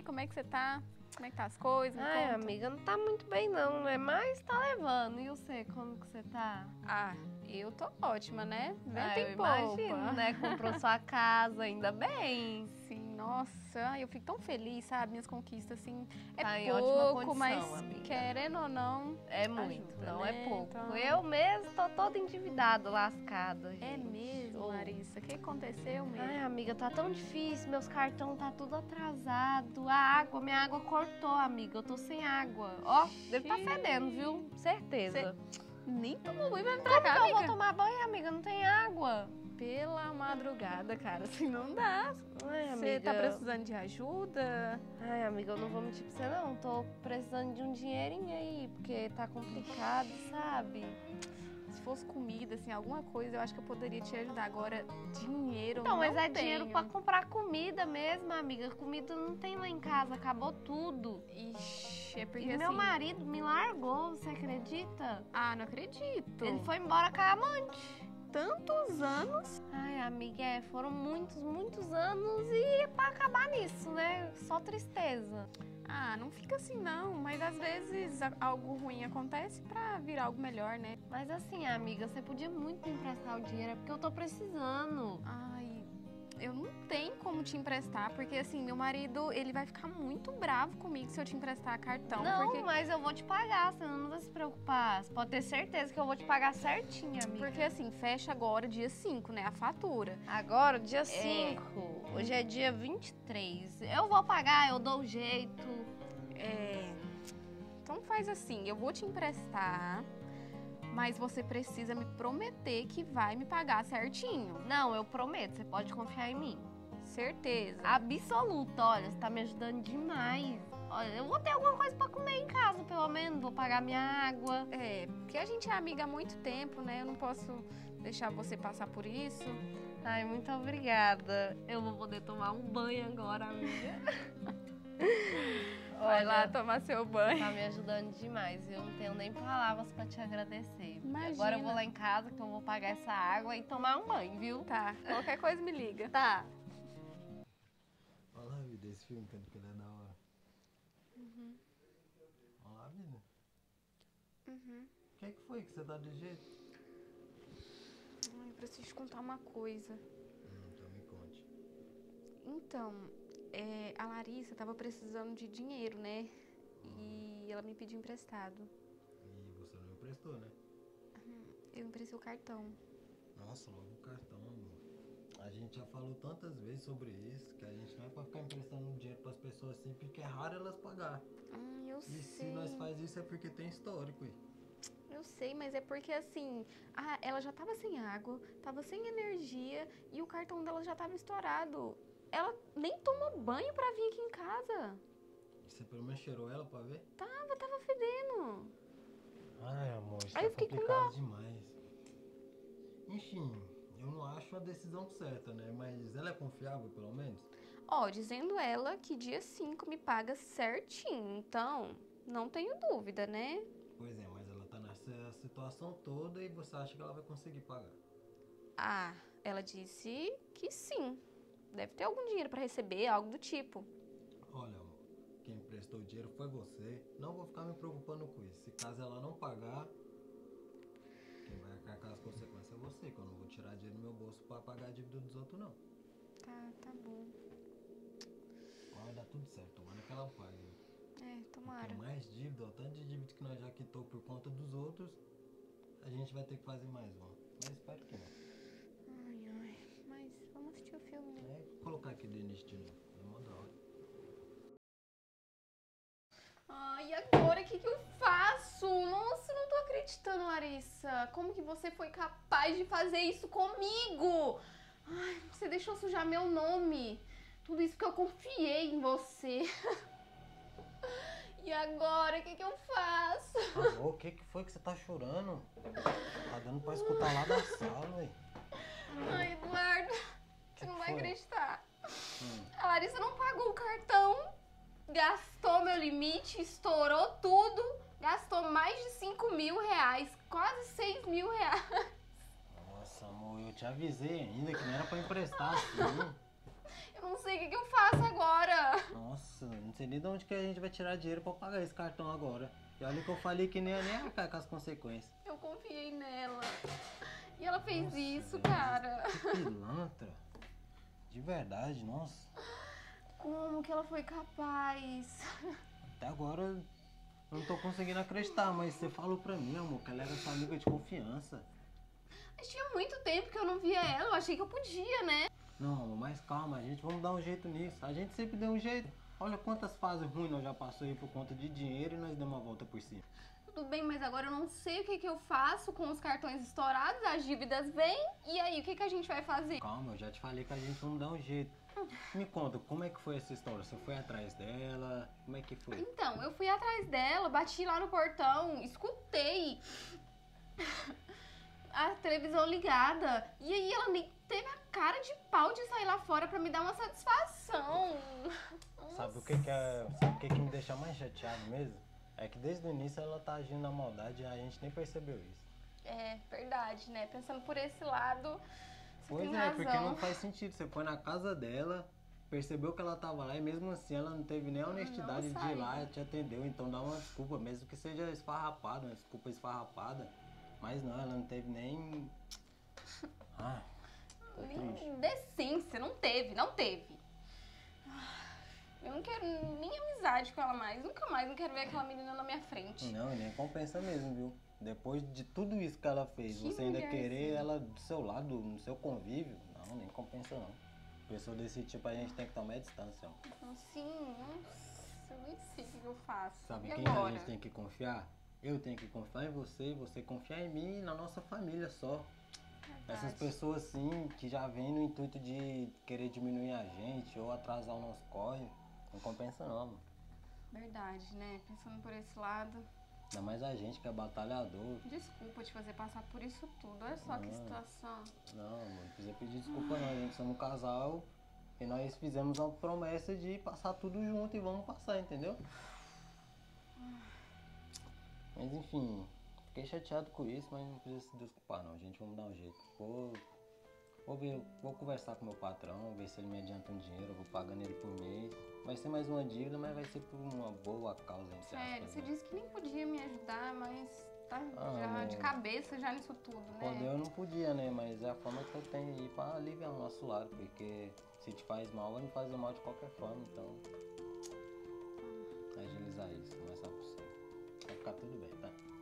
aí, como é que você tá? Como é que tá as coisas? Me Ai, conta. amiga, não tá muito bem não, né? Mas tá levando. E você, como que você tá? Ah, eu tô ótima, né? Vento Eu em imagino, popa. né? Comprou sua casa, ainda bem. Sim, nossa, ai, eu fico tão feliz, sabe? Minhas conquistas, assim, é Tá em pouco, ótima condição, mas amiga. querendo ou não, É muito, ajuda, não né? é pouco. Então, Eu mesmo tô toda endividada, lascada, gente. é mesmo, Ô. Larissa? O que aconteceu mesmo? Ai, amiga, tá tão difícil, meus cartões tá tudo atrasado. A água, minha água cortou, amiga, eu tô sem água. Ó, deve tá fedendo, viu? Certeza. Nem tomou banho pra vir pra Como cá, que eu vou amiga? tomar banho, amiga? Não tem água. Pela madrugada, cara, assim não dá. Ai, Você amiga. tá precisando de ajuda? Ai, amiga, eu não vou mentir pra você, não. Tô precisando de um dinheirinho aí, porque tá complicado, sabe? Se fosse comida, assim, alguma coisa, eu acho que eu poderia te ajudar. Agora, dinheiro Então, não mas é tenho. dinheiro pra comprar comida mesmo, amiga. Comida não tem lá em casa, acabou tudo. Ixi, é porque E assim... meu marido me largou, você acredita? Ah, não acredito. Ele foi embora com a amante. Tantos anos. Ai, amiga, foram muitos anos e pra acabar nisso, né? Só tristeza. Ah, não fica assim não, mas às vezes algo ruim acontece pra virar algo melhor, né? Mas assim, amiga, você podia muito me emprestar o dinheiro, é porque eu tô precisando. Ai, eu não tenho como te emprestar, porque assim, meu marido, ele vai ficar muito bravo comigo se eu te emprestar cartão, Não, porque... mas eu vou te pagar, você não vai se preocupar. Você pode ter certeza que eu vou te pagar certinho, amiga. Porque assim, fecha agora dia 5, né, a fatura. Agora, dia 5, hoje é dia 23. Eu vou pagar, eu dou um jeito. Então faz assim, eu vou te emprestar, mas você precisa me prometer que vai me pagar certinho. Não, eu prometo, você pode confiar em mim. Certeza. Absoluta, olha, você tá me ajudando demais. Olha, eu vou ter alguma coisa pra comer em casa, pelo menos. Vou pagar minha água. É, porque a gente é amiga há muito tempo, né? Eu não posso deixar você passar por isso. Ai, muito obrigada. Eu vou poder tomar um banho agora, amiga. Vai lá Olha, tomar seu banho. tá me ajudando demais. Eu não tenho nem palavras pra te agradecer. Imagina. Agora eu vou lá em casa que eu vou pagar essa água e tomar um banho, viu? Tá, qualquer coisa me liga. Tá. Olha lá, vida, esse filme, tanto que ele é da hora. Olha lá, vida. O que foi que você tá de jeito? Ai, eu preciso te contar uma coisa. Então me conte. Então, a Larissa tava precisando de dinheiro, né? E ela me pediu emprestado. E você não emprestou, né? Eu emprestei o cartão. Nossa, logo o cartão, amor. A gente já falou tantas vezes sobre isso, que a gente não é pra ficar emprestando dinheiro pras pessoas assim, porque é raro elas pagar. Eu E se sei. nós faz isso é porque tem histórico, aí. Eu sei, mas é porque assim, ela já tava sem água, tava sem energia e o cartão dela já tava estourado. Ela nem tomou banho pra vir aqui em casa. Você pelo menos cheirou ela pra ver? Tava fedendo. Ai, amor, isso Aí é eu fiquei com complicado demais. Enfim, eu não acho a decisão certa, né? Mas ela é confiável, pelo menos? Ó, dizendo ela que dia 5 me paga certinho, então não tenho dúvida, né? Pois é, mas ela tá nessa situação toda e você acha que ela vai conseguir pagar? Ah, ela disse que sim. Deve ter algum dinheiro pra receber, algo do tipo. Olha, amor, quem emprestou o dinheiro foi você. Não vou ficar me preocupando com isso. Se caso ela não pagar, quem vai arcar com as consequências é você, que eu não vou tirar dinheiro do meu bolso pra pagar a dívida dos outros, não. Tá bom. Vai dar tudo certo, tomara que ela pague. Tomara. Tem mais dívida, o tanto de dívida que nós já quitou por conta dos outros, a gente vai ter que fazer mais uma. Mas espero que não. Ai, mas vamos assistir o filme, né? Vou colocar aqui do início de novo, é mó da hora. Ai, agora o que eu faço? Nossa, eu não tô acreditando, Larissa. Como que você foi capaz de fazer isso comigo? Ai, você deixou sujar meu nome. Tudo isso porque eu confiei em você. E agora, o que eu faço? Amor, o que foi que você tá chorando? Tá dando pra escutar lá da sala, ué. Ai, Eduardo, você não vai foi? acreditar. A Larissa não pagou o cartão, gastou meu limite, estourou tudo, gastou mais de 5 mil reais, quase 6 mil reais. Nossa, amor, eu te avisei ainda que não era pra emprestar assim. Eu não sei o que eu faço agora. Nossa, não sei nem de onde que a gente vai tirar dinheiro pra pagar esse cartão agora. E olha que eu falei que nem ia nem arcar com as consequências. Eu confiei nela. E ela fez Nossa, isso, velho, cara. Que pilantra. De verdade, nossa. Como que ela foi capaz? Até agora eu não tô conseguindo acreditar, mas você falou pra mim, amor, que ela era sua amiga de confiança. Mas tinha muito tempo que eu não via ela, eu achei que eu podia, né? Não, amor, mas calma, a gente vamos dar um jeito nisso. A gente sempre deu um jeito. Olha quantas fases ruins nós já passou aí por conta de dinheiro e nós demos uma volta por cima. Tudo bem, mas agora eu não sei o que eu faço com os cartões estourados, as dívidas vêm, e aí, o que a gente vai fazer? Calma, eu já te falei que a gente vamos dar um jeito. Me conta, como é que foi essa história? Você foi atrás dela? Como é que foi? Então, eu fui atrás dela, bati lá no portão, escutei a televisão ligada, e aí ela nem teve a cara de pau de sair lá fora pra me dar uma satisfação. Sabe o que que me deixa mais chateado mesmo? É que desde o início ela tá agindo na maldade e a gente nem percebeu isso. É, verdade, né? Pensando por esse lado, você Pois tem é, razão. porque não faz sentido. Você foi na casa dela, percebeu que ela tava lá e mesmo assim ela não teve nem a honestidade de ir lá e te atendeu. Então dá uma desculpa, mesmo que seja esfarrapada, uma desculpa esfarrapada. Mas não, ela não teve nem... Ah, tô triste. Nem decência, não teve. Eu não quero nem amizade com ela mais, nunca mais, não quero ver aquela menina na minha frente. Não, nem compensa mesmo, viu? Depois de tudo isso que ela fez, Que você ainda mulher querer assim. ela do seu lado, no seu convívio, não, nem compensa não. Pessoa desse tipo a gente tem que tomar distância, ó. Assim, nossa, eu nem sei o que eu faço. Sabe E quem que a agora? gente tem que confiar? Eu tenho que confiar em você, você confiar em mim e na nossa família só. Essas Verdade. pessoas assim, que já vêm no intuito de querer diminuir a gente ou atrasar o nosso corre, não compensa não, mano. Verdade, né? Pensando por esse lado. Ainda mais a gente que é batalhador. Desculpa te fazer passar por isso tudo. Olha só que Não. situação. Não, não precisa pedir desculpa não, a gente somos um casal e nós fizemos uma promessa de passar tudo junto e vamos passar, entendeu? Mas enfim, fiquei chateado com isso, mas não precisa se desculpar não, gente, vamos dar um jeito. Vou conversar com meu patrão, ver se ele me adianta um dinheiro, eu vou pagando ele por mês. Vai ser mais uma dívida, mas vai ser por uma boa causa, entre Sério, aspas, você né? disse que nem podia me ajudar, mas tá Ah, já de amor. cabeça já nisso tudo, né? Poder eu não podia, né? Mas é a forma que eu tenho aí pra aliviar o nosso lado, porque se te faz mal, vai me fazer mal de qualquer forma, então. Agilizar isso, começar por cima. Vai ficar tudo bem, tá?